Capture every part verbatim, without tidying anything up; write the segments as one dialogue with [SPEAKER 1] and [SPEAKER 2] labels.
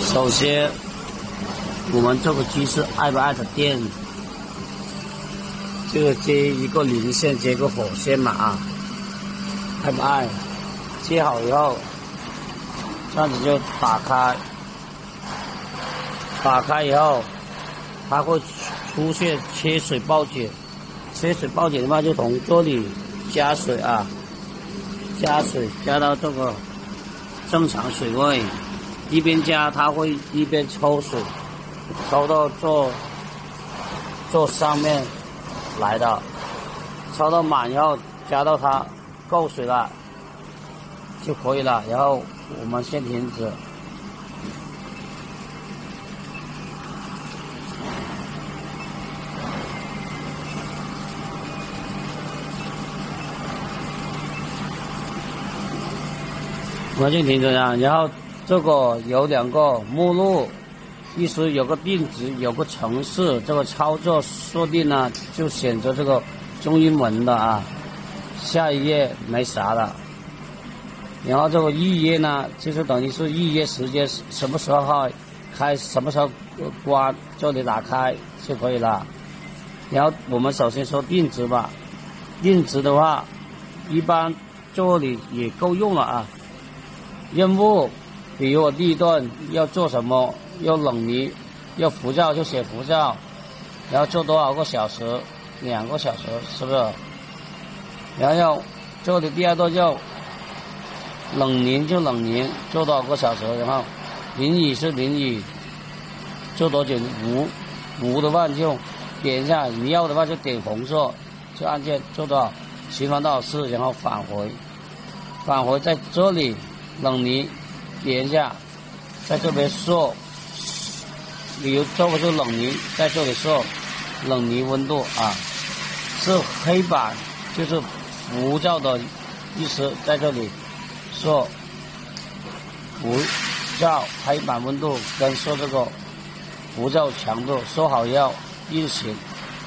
[SPEAKER 1] 首先，我们这个机是爱不爱的电？这个接一个零线，接个火线嘛啊，爱不爱？接好以后，这样子就打开，打开以后，它会出现缺水报警。缺水报警的话，就从这里加水啊，加水加到这个正常水位，一边加它会一边抽水，抽到这这上面来的，抽到满以后加到它够水了就可以了，然后我们先停止。我们就停止了，然后这个有两个目录，意思有个定值，有个程式，这个操作设定呢，就选择这个中英文的啊。下一页没啥了，然后这个预约呢，就是等于是预约时间，什么时候开，什么时候关，这里打开就可以了。然后我们首先说定值吧，定值的话，一般这里也够用了啊。任务，比如我第一段要做什么，要冷凝，要浮躁就写浮躁，然后做多少个小时，两个小时，是不是？然后要这里第二段要冷凝就冷凝，做多少个小时，然后淋雨是淋雨，做多久无无的话就点一下，你要的话就点红色，就按键做到循环多少次，然后返回，返回在这里。冷凝，点一下，在这边设，比如这个是冷凝，在这里设冷凝温度啊，是黑板，就是浮躁的意思，在这里设浮躁黑板温度跟设这个浮躁强度，设好要运行，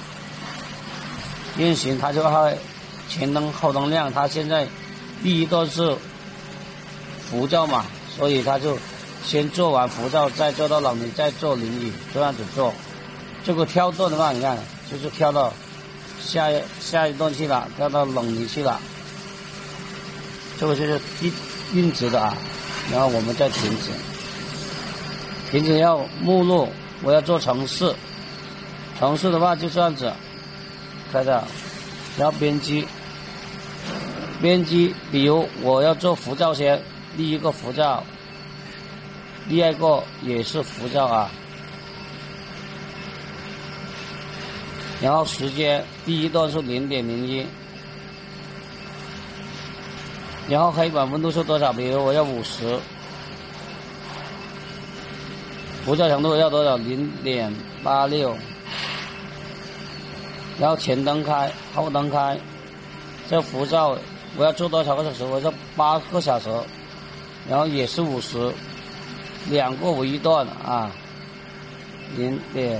[SPEAKER 1] 运行它就会前灯后灯亮，它现在第一段是浮躁嘛，所以他就先做完浮躁，再做到冷凝，再做淋雨，这样子做。这个跳段的话，你看就是跳到下一下一段去了，跳到冷凝去了。这个就是运运值的啊，然后我们再停止。停止要目录，我要做程式，程式的话就这样子，开的，然后编辑，编辑，比如我要做浮躁先。第一个浮躁，第二个也是浮躁啊。然后时间，第一段是零点零一，然后黑板温度是多少？比如我要五十，浮躁强度要多少？零点八六，然后前灯开，后灯开，这浮躁我要做多少个小时？我要八个小时。然后也是五十，两个为一段啊，零点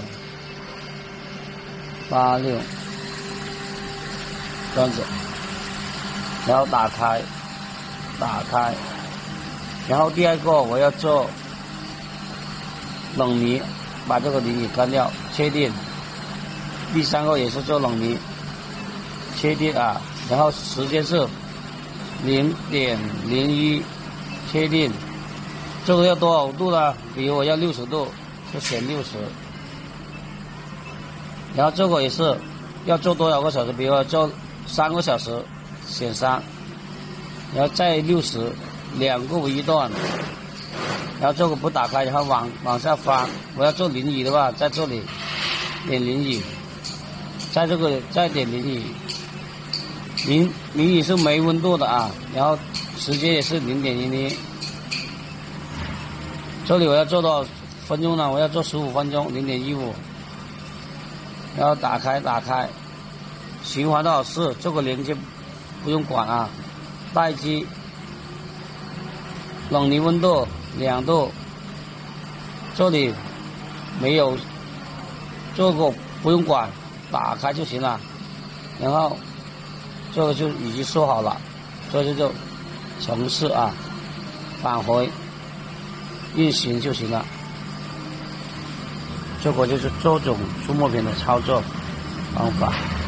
[SPEAKER 1] 八六这样子，然后打开，打开，然后第二个我要做冷凝，把这个淋雨关掉，确定。第三个也是做冷凝，确定啊，然后时间是零点零一。确定，这个要多少度呢？比如我要六十度，就选六十。然后这个也是要做多少个小时？比如说做三个小时，选三。然后再六十，两个为一段。然后这个不打开，然后往往下翻。我要做淋雨的话，在这里点淋雨，在这个再点淋雨。淋淋雨是没温度的啊，然后。时间也是零点零一，这里我要做多少分钟呢？我要做十五分钟，零点一五，然后打开打开，循环多少次？这个连接不用管啊。待机，冷凝温度两度，这里没有，这个不用管，打开就行了。然后这个就已经设好了，这就就。程式啊，返回运行就行了。 这个就是这种触摸屏的操作方法。